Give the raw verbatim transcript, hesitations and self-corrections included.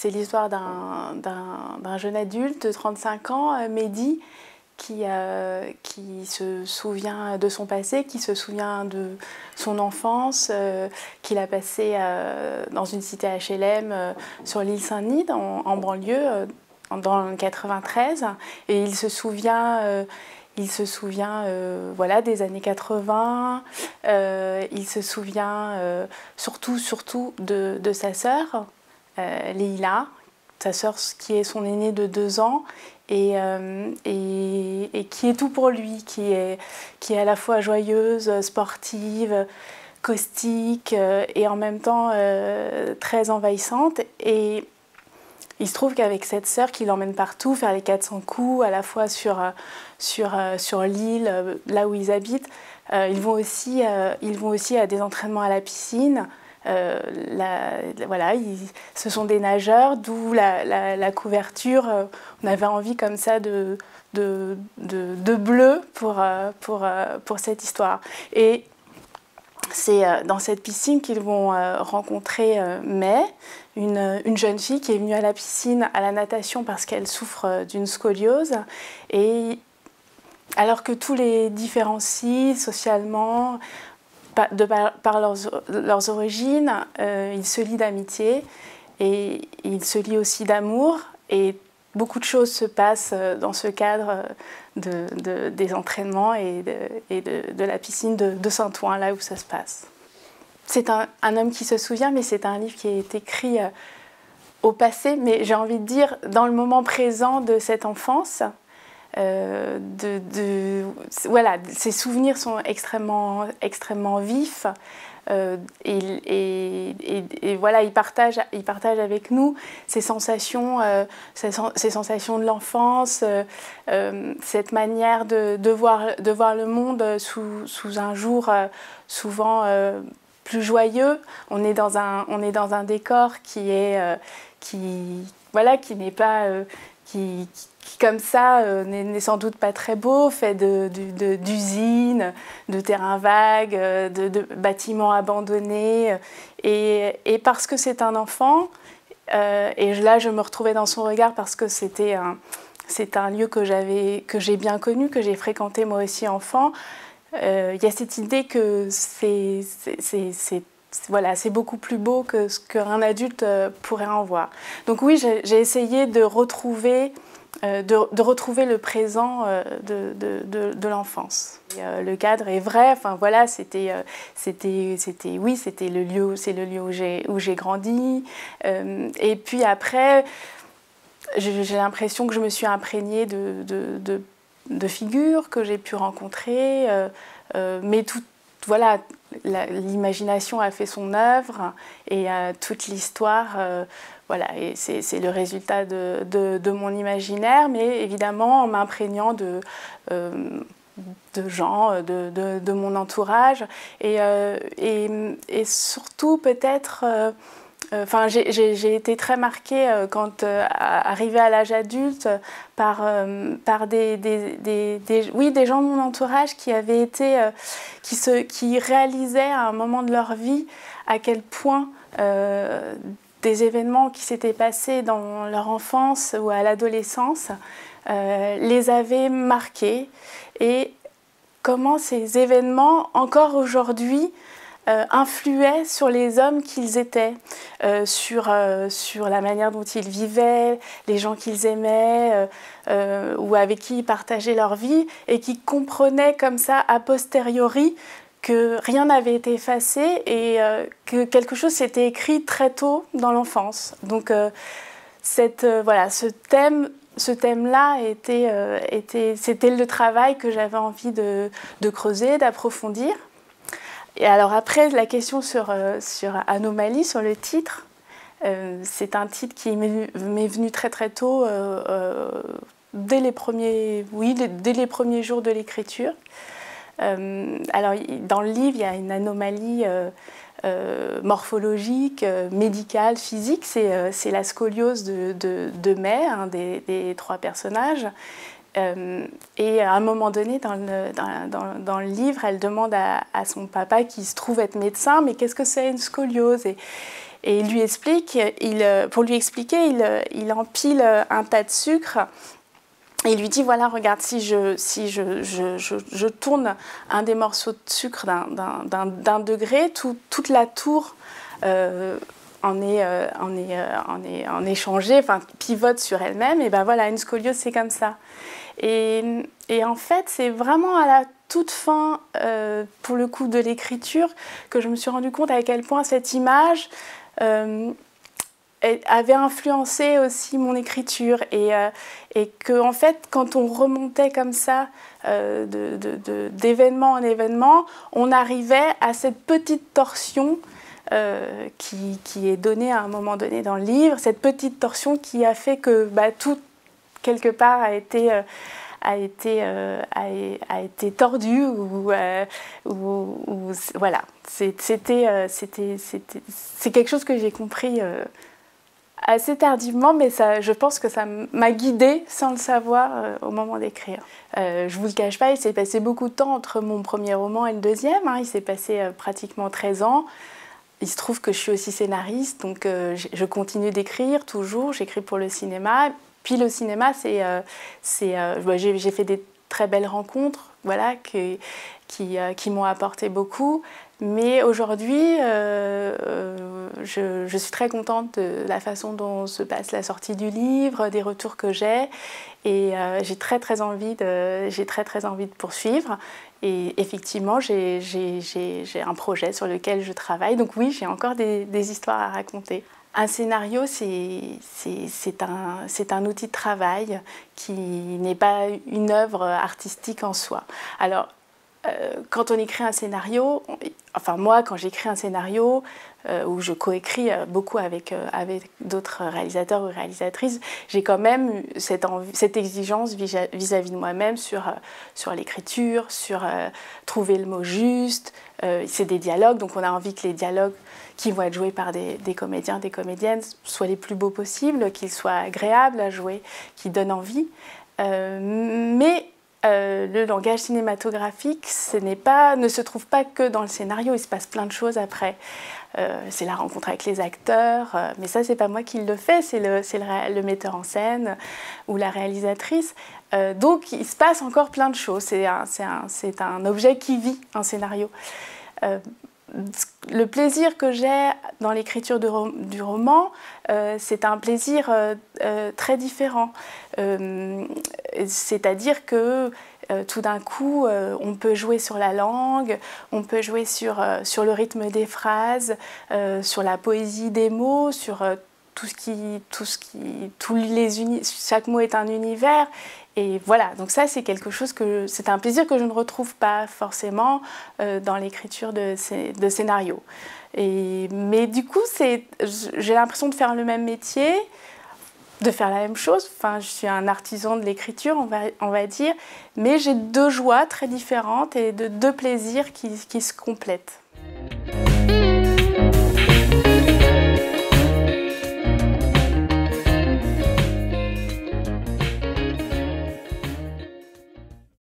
l'histoire d'un jeune adulte de trente-cinq ans, Mehdi, qui, euh, qui se souvient de son passé, qui se souvient de son enfance, euh, qu'il a passé euh, dans une cité H L M euh, sur l'île Saint-Denis, en, en banlieue, euh, dans le quatre-vingt-treize. Et il se souvient, euh, il se souvient euh, voilà, des années quatre-vingts, euh, il se souvient euh, surtout, surtout de, de sa sœur, euh, Leïla, sa sœur qui est son aînée de deux ans, et, euh, et, et qui est tout pour lui, qui est, qui est à la fois joyeuse, sportive, caustique, euh, et en même temps euh, très envahissante. Et il se trouve qu'avec cette sœur qui l'emmène partout, faire les quatre cents coups, à la fois sur, sur, sur l'île, là où ils habitent, euh, ils, vont aussi, euh, ils vont aussi à des entraînements à la piscine. Euh, la, voilà, ils, ce sont des nageurs, d'où la, la, la couverture. Euh, on avait envie comme ça de, de, de, de bleu pour, pour, pour cette histoire. Et c'est dans cette piscine qu'ils vont rencontrer Mai, une, une jeune fille qui est venue à la piscine, à la natation, parce qu'elle souffre d'une scoliose. Et alors que tous les différencient socialement, de par, par leurs, leurs origines, euh, ils se lient d'amitié et ils se lient aussi d'amour. Et beaucoup de choses se passent dans ce cadre de, de, des entraînements et, de, et de, de la piscine de, de Saint-Ouen, là où ça se passe. C'est un, un homme qui se souvient, mais c'est un livre qui est écrit euh, au passé, mais j'ai envie de dire dans le moment présent de cette enfance. Euh, de, de, voilà, ces souvenirs sont extrêmement, extrêmement vifs. Euh, et, et, et, et voilà, il partage, il partage avec nous ces sensations, euh, ces, ces sensations de l'enfance, euh, euh, cette manière de, de, voir, de voir le monde sous, sous un jour euh, souvent euh, plus joyeux. On est dans un, on est dans un décor qui est, euh, qui, voilà, qui n'est pas, euh, qui, qui qui comme ça euh, n'est sans doute pas très beau, fait d'usines, de, de, de terrains vagues, de, de bâtiments abandonnés. Et, et parce que c'est un enfant, euh, et là je me retrouvais dans son regard parce que c'était un, c'est un lieu que j'ai bien connu, que j'ai fréquenté moi aussi enfant, euh, il y a cette idée que c'est voilà, c'est beaucoup plus beau que ce qu'un adulte pourrait en voir. Donc oui, j'ai essayé de retrouver Euh, de, de retrouver le présent euh, de, de, de, de l'enfance. Euh, le cadre est vrai, enfin voilà, c'était, euh, c'était, c'était, oui, c'était le lieu, c'est le lieu où j'ai, où j'ai grandi. Euh, et puis après, j'ai l'impression que je me suis imprégnée de, de, de, de figures que j'ai pu rencontrer, euh, euh, mais tout, voilà, l'imagination a fait son œuvre et euh, toute l'histoire. Euh, Voilà, et c'est le résultat de, de, de mon imaginaire, mais évidemment en m'imprégnant de, euh, de gens, de, de, de mon entourage, et, euh, et, et surtout peut-être, euh, enfin, j'ai été très marquée euh, quand, euh, arrivée à l'âge adulte, par, euh, par des, des, des, des, oui, des gens de mon entourage qui avaient été, euh, qui, se, qui réalisaient à un moment de leur vie à quel point euh, des événements qui s'étaient passés dans leur enfance ou à l'adolescence euh, les avaient marqués, et comment ces événements, encore aujourd'hui, euh, influaient sur les hommes qu'ils étaient, euh, sur, euh, sur la manière dont ils vivaient, les gens qu'ils aimaient euh, euh, ou avec qui ils partageaient leur vie, et qui comprenaient comme ça a posteriori que rien n'avait été effacé et euh, que quelque chose s'était écrit très tôt dans l'enfance. Donc euh, cette, euh, voilà, ce thème, ce thème-là était, euh, était, c'était le travail que j'avais envie de, de creuser, d'approfondir. Et alors après, la question sur, euh, sur Anomalie, sur le titre, euh, c'est un titre qui m'est venu très très tôt, euh, euh, dès les premiers, oui, dès les premiers jours de l'écriture. Euh, alors, dans le livre, il y a une anomalie euh, euh, morphologique, euh, médicale, physique. C'est euh, la scoliose de, de, de Mai, un des, des trois personnages. Euh, et à un moment donné, dans le, dans, dans, dans le livre, elle demande à, à son papa, qui se trouve être médecin, mais qu'est-ce que c'est une scoliose? Et, Et il lui explique, il, pour lui expliquer, il, il empile un tas de sucre. Et il lui dit, voilà, regarde, si je, si je, je, je, je tourne un des morceaux de sucre d'un degré, tout, toute la tour euh, en, est, euh, en, est, euh, en, est, en est changée, enfin, pivote sur elle-même. Et ben voilà, une scoliose, c'est comme ça. Et, et en fait, c'est vraiment à la toute fin, euh, pour le coup de l'écriture, que je me suis rendu compte à quel point cette image... Euh, avait influencé aussi mon écriture et, euh, et que en fait quand on remontait comme ça euh, de, de, de, d'événement en événement, on arrivait à cette petite torsion euh, qui, qui est donnée à un moment donné dans le livre, cette petite torsion qui a fait que bah, tout quelque part a été euh, a été, euh, a, a été tordu ou, euh, ou, ou voilà, c'était euh, c'était c'était c'est quelque chose que j'ai compris euh, assez tardivement, mais ça, je pense que ça m'a guidée sans le savoir euh, au moment d'écrire. Euh, je ne vous le cache pas, il s'est passé beaucoup de temps entre mon premier roman et le deuxième. Hein, il s'est passé euh, pratiquement treize ans. Il se trouve que je suis aussi scénariste, donc euh, je continue d'écrire toujours. J'écris pour le cinéma. Puis le cinéma, c'est, euh, c'est, euh, bah, j'ai, j'ai fait des très belles rencontres, voilà, que, qui, euh, qui m'ont apporté beaucoup. Mais aujourd'hui, euh, euh, je, je suis très contente de la façon dont se passe la sortie du livre, des retours que j'ai. Et euh, j'ai très, très envie de, j'ai très, très envie de poursuivre. Et effectivement, j'ai, j'ai, j'ai, j'ai un projet sur lequel je travaille. Donc oui, j'ai encore des, des histoires à raconter. Un scénario, c'est, c'est, c'est, un, c'est un outil de travail qui n'est pas une œuvre artistique en soi. Alors, euh, quand on écrit un scénario, on, enfin moi, quand j'écris un scénario, euh, où je coécris beaucoup avec, euh, avec d'autres réalisateurs ou réalisatrices, j'ai quand même cette, envie, cette exigence vis-à-vis de moi-même sur, euh, sur l'écriture, sur euh, trouver le mot juste. Euh, c'est des dialogues, donc on a envie que les dialogues qui vont être joués par des, des comédiens, des comédiennes, soient les plus beaux possibles, qu'ils soient agréables à jouer, qu'ils donnent envie. Euh, mais euh, le langage cinématographique, ce n'est pas, ne se trouve pas que dans le scénario, il se passe plein de choses après. Euh, c'est la rencontre avec les acteurs, euh, mais ça, c'est pas moi qui le fais, c'est le, c'est le, le metteur en scène ou la réalisatrice. Euh, donc, il se passe encore plein de choses. C'est un, c'est un, c'est un objet qui vit, un scénario. Euh, le plaisir que j'ai dans l'écriture rom du roman, euh, c'est un plaisir euh, euh, très différent. Euh, C'est-à-dire que euh, tout d'un coup, euh, on peut jouer sur la langue, on peut jouer sur, euh, sur le rythme des phrases, euh, sur la poésie des mots, sur euh, tout ce qui, tout ce qui, tous les uni chaque mot est un univers. Et voilà, donc ça c'est quelque chose que c'est un plaisir que je ne retrouve pas forcément euh, dans l'écriture de, de scénarios. Et, mais du coup, j'ai l'impression de faire le même métier, de faire la même chose. Enfin, je suis un artisan de l'écriture, on va, on va dire, mais j'ai deux joies très différentes et de, deux plaisirs qui, qui se complètent.